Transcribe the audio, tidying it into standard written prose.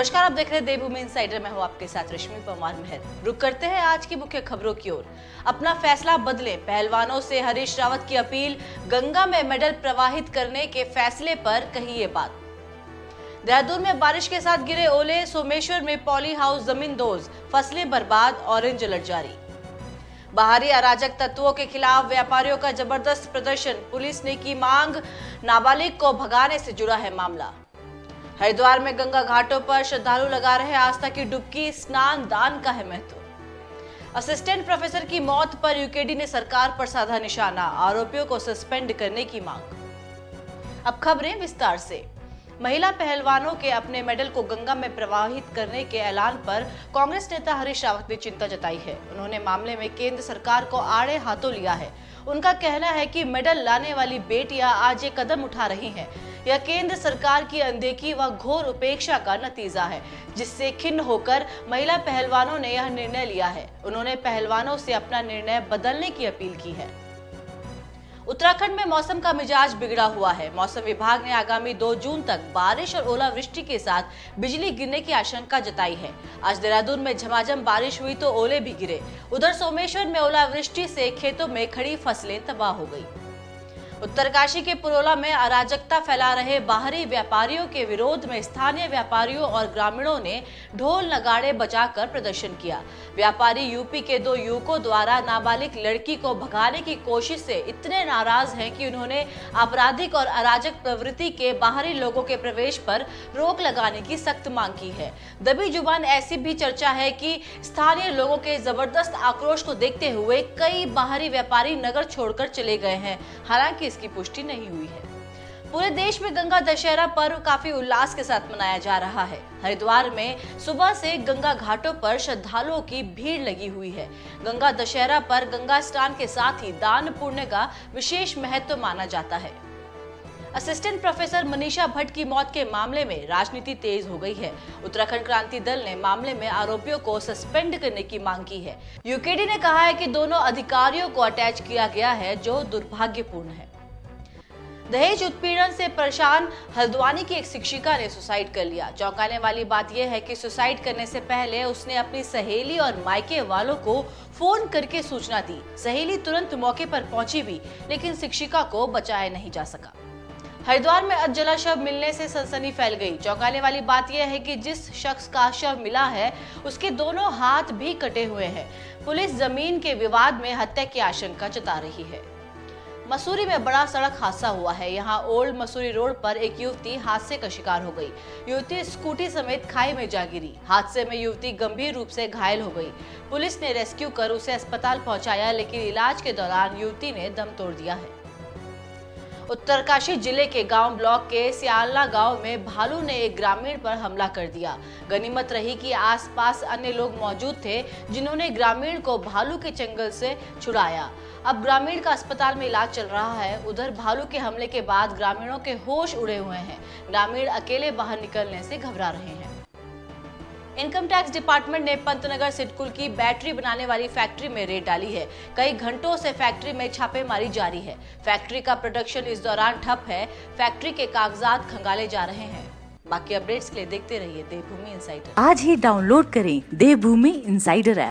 नमस्कार, आप देख रहे हैं देवभूमि इनसाइडर। मैं हूं आपके साथ रश्मि परमार मेहर। रुक करते हैं आज की मुख्य खबरों की ओर। अपना फैसला बदलें, पहलवानों से हरीश रावत की अपील। गंगा में मेडल प्रवाहित करने के फैसले पर कही ये बात। देहरादून में बारिश के साथ गिरे ओले, सोमेश्वर में पॉली हाउस जमींदोज, फसलें बर्बाद, ऑरेंज अलर्ट जारी। बाहरी अराजक तत्वों के खिलाफ व्यापारियों का जबरदस्त प्रदर्शन, पुलिस ने की मांग, नाबालिग को भगाने से जुड़ा है मामला। हरिद्वार में गंगा घाटों पर श्रद्धालु लगा रहे आस्था की डुबकी, स्नान दान का है महत्व। असिस्टेंट प्रोफेसर की मौत पर यूकेडी ने सरकार पर साधा निशाना, आरोपियों को सस्पेंड करने की मांग। अब खबरें विस्तार से। महिला पहलवानों के अपने मेडल को गंगा में प्रवाहित करने के ऐलान पर कांग्रेस नेता हरीश रावत ने चिंता जताई है। उन्होंने मामले में केंद्र सरकार को आड़े हाथों लिया है। उनका कहना है कि मेडल लाने वाली बेटियां आज ये कदम उठा रही हैं। यह केंद्र सरकार की अनदेखी व घोर उपेक्षा का नतीजा है, जिससे खिन्न होकर महिला पहलवानों ने यह निर्णय लिया है। उन्होंने पहलवानों से अपना निर्णय बदलने की अपील की है। उत्तराखंड में मौसम का मिजाज बिगड़ा हुआ है। मौसम विभाग ने आगामी 2 जून तक बारिश और ओलावृष्टि के साथ बिजली गिरने की आशंका जताई है। आज देहरादून में झमाझम बारिश हुई तो ओले भी गिरे। उधर सोमेश्वर में ओलावृष्टि से खेतों में खड़ी फसलें तबाह हो गई। उत्तरकाशी के पुरोला में अराजकता फैला रहे बाहरी व्यापारियों के विरोध में स्थानीय व्यापारियों और ग्रामीणों ने ढोल नगाड़े बजाकर प्रदर्शन किया। व्यापारी यूपी के 2 युवकों द्वारा नाबालिग लड़की को भगाने की कोशिश से इतने नाराज हैं कि उन्होंने आपराधिक और अराजक प्रवृत्ति के बाहरी लोगों के प्रवेश पर रोक लगाने की सख्त मांग की है। दबी जुबान ऐसी भी चर्चा है कि स्थानीय लोगों के जबरदस्त आक्रोश को देखते हुए कई बाहरी व्यापारी नगर छोड़कर चले गए हैं। हालांकि इसकी पुष्टि नहीं हुई है। पूरे देश में गंगा दशहरा पर्व काफी उल्लास के साथ मनाया जा रहा है। हरिद्वार में सुबह से गंगा घाटों पर श्रद्धालुओं की भीड़ लगी हुई है। गंगा दशहरा पर गंगा स्नान के साथ ही दान पुण्य का विशेष महत्व माना जाता है। असिस्टेंट प्रोफेसर मनीषा भट्ट की मौत के मामले में राजनीति तेज हो गई है। उत्तराखंड क्रांति दल ने मामले में आरोपियों को सस्पेंड करने की मांग की है। यूकेडी ने कहा है कि दोनों अधिकारियों को अटैच किया गया है, जो दुर्भाग्यपूर्ण है। दहेज उत्पीड़न से परेशान हल्द्वानी की एक शिक्षिका ने सुसाइड कर लिया। चौंकाने वाली बात यह है कि सुसाइड करने से पहले उसने अपनी सहेली और मायके वालों को फोन करके सूचना दी। सहेली तुरंत मौके पर पहुंची भी, लेकिन शिक्षिका को बचाया नहीं जा सका। हरिद्वार में अधजला शव मिलने से सनसनी फैल गई। चौंकाने वाली बात यह है कि जिस शख्स का शव मिला है उसके दोनों हाथ भी कटे हुए हैं। पुलिस जमीन के विवाद में हत्या की आशंका जता रही है। मसूरी में बड़ा सड़क हादसा हुआ है। यहाँ ओल्ड मसूरी रोड पर एक युवती हादसे का शिकार हो गई। युवती स्कूटी समेत खाई में जा गिरी। हादसे में युवती गंभीर रूप से घायल हो गई। पुलिस ने रेस्क्यू कर उसे अस्पताल पहुंचाया, लेकिन इलाज के दौरान युवती ने दम तोड़ दिया है। उत्तरकाशी जिले के गांव ब्लॉक के सियालना गांव में भालू ने एक ग्रामीण पर हमला कर दिया। गनीमत रही कि आसपास अन्य लोग मौजूद थे, जिन्होंने ग्रामीण को भालू के चंगल से छुड़ाया। अब ग्रामीण का अस्पताल में इलाज चल रहा है। उधर भालू के हमले के बाद ग्रामीणों के होश उड़े हुए हैं। ग्रामीण अकेले बाहर निकलने से घबरा रहे हैं। इनकम टैक्स डिपार्टमेंट ने पंतनगर सिडकुल की बैटरी बनाने वाली फैक्ट्री में रेड डाली है। कई घंटों से फैक्ट्री में छापेमारी जारी है। फैक्ट्री का प्रोडक्शन इस दौरान ठप है। फैक्ट्री के कागजात खंगाले जा रहे हैं। बाकी अपडेट्स के लिए देखते रहिए देवभूमि इनसाइडर। आज ही डाउनलोड करें देवभूमि इनसाइडर ऐप।